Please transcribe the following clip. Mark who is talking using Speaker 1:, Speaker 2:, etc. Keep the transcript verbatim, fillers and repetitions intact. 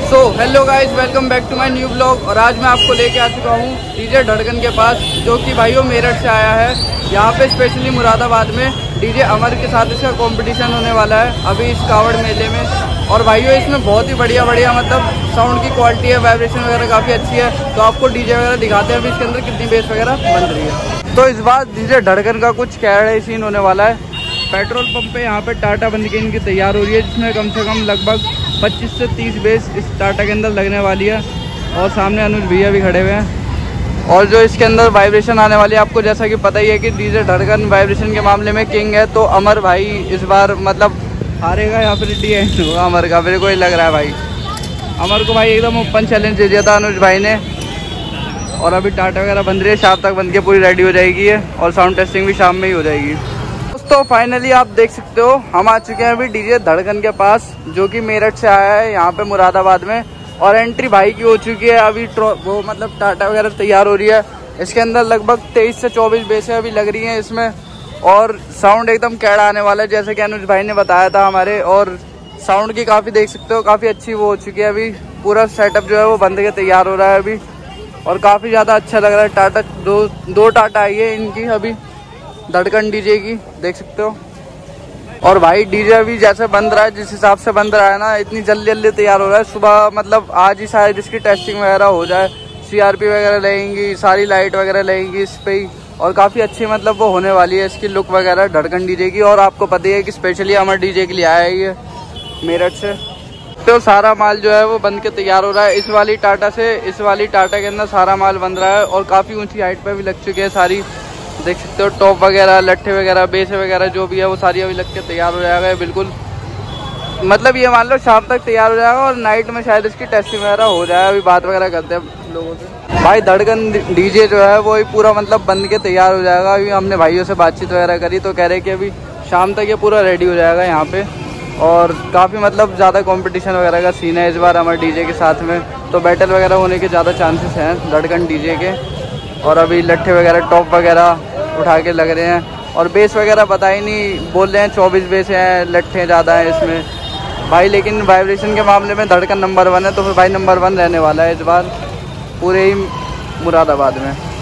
Speaker 1: So hello guys, welcome back to my new blog. और आज मैं आपको लेके आ चुका हूँ डीजे धड़कन के पास, जो कि भाइयों मेरठ से आया है। यहाँ पे स्पेशली मुरादाबाद में डीजे अमर के साथ इसका कंपटीशन होने वाला है अभी इस कावड़ मेले में। और भाइयों इसमें बहुत ही बढ़िया बढ़िया मतलब साउंड की क्वालिटी है, वाइब्रेशन वगैरह काफ़ी अच्छी है। तो आपको डीजे वगैरह दिखाते हैं अभी इसके अंदर कितनी बेस वगैरह बन रही है। तो इस बार डीजे धड़कन का कुछ कैड़े सीन होने वाला है। पेट्रोल पंप पे यहाँ पे टाटा बन के इनकी तैयार हो रही है, जिसमें कम से कम लगभग पच्चीस से तीस बेस इस टाटा के अंदर लगने वाली है। और सामने अनुज भैया भी खड़े हुए हैं। और जो इसके अंदर वाइब्रेशन आने वाली है, आपको जैसा कि पता ही है कि डीजे धड़कन वाइब्रेशन के मामले में किंग है। तो अमर भाई इस बार मतलब हारेगा या फिर डी होगा अमर का, मेरे को ही लग रहा है भाई। अमर को भाई एकदम ओपन चैलेंज दे दिया था अनुज भाई ने। और अभी टाटा वगैरह बन रही है, शाम तक बन के पूरी रेडी हो जाएगी है। और साउंड टेस्टिंग भी शाम में ही हो जाएगी। तो फाइनली आप देख सकते हो हम आ चुके हैं अभी डीजे धड़कन के पास, जो कि मेरठ से आया है यहाँ पे मुरादाबाद में। और एंट्री भाई की हो चुकी है अभी, वो मतलब टाटा वगैरह तैयार हो रही है। इसके अंदर लगभग तेईस से चौबीस बेसें अभी लग रही हैं इसमें। और साउंड एकदम कैड़ा आने वाला है, जैसे कि अनुज भाई ने बताया था हमारे। और साउंड की काफ़ी देख सकते हो, काफ़ी अच्छी वो हो चुकी है। अभी पूरा सेटअप जो है वो बंद के तैयार हो रहा है अभी। और काफ़ी ज़्यादा अच्छा लग रहा है। टाटा दो दो टाटा आई है इनकी अभी धड़कन डीजे की, देख सकते हो। और भाई डीजे अभी जैसे बंद रहा है, जिस हिसाब से बंद रहा है ना, इतनी जल्दी जल्दी तैयार हो रहा है। सुबह मतलब आज ही शायद इसकी टेस्टिंग वगैरह हो जाए, सीआरपी वगैरह लगेंगी, सारी लाइट वगैरह लगेंगी इस पे ही। और काफ़ी अच्छी मतलब वो होने वाली है इसकी लुक वगैरह धड़कन डीजे की। और आपको पता ही है कि स्पेशली अमर डीजे के लिए आया है ये मेरठ से। तो सारा माल जो है वो बन के तैयार हो रहा है। इस वाली टाटा से इस वाली टाटा के अंदर सारा माल बन रहा है। और काफ़ी ऊँची हाइट पर भी लग चुके हैं सारी, देख सकते हो। टॉप वगैरह, लट्ठे वगैरह, बेसे वगैरह जो भी है वो सारी अभी लग के तैयार हो जाएगा बिल्कुल। मतलब ये मान लो शाम तक तैयार हो जाएगा। और नाइट में शायद इसकी टेस्टिंग वगैरह हो जाए। अभी बात वगैरह करते हैं लोगों से। भाई धड़कन डीजे जो है वो पूरा मतलब बन के तैयार हो जाएगा। अभी हमने भाइयों से बातचीत वगैरह करी तो कह रहे कि अभी शाम तक ये पूरा रेडी हो जाएगा यहाँ पे। और काफ़ी मतलब ज़्यादा कंपटीशन वगैरह का सीन है इस बार हमारे डीजे के साथ में। तो बैटल वगैरह होने के ज़्यादा चांसेस हैं धड़कन डीजे के। और अभी लट्ठे वगैरह, टॉप वगैरह उठा के लग रहे हैं। और बेस वगैरह पता ही नहीं, बोल रहे हैं चौबीस बेस हैं, लट्ठे ज़्यादा हैं इसमें भाई। लेकिन वाइब्रेशन के मामले में धड़कन नंबर वन है। तो फिर भाई नंबर वन रहने वाला है इस बार पूरे ही मुरादाबाद में।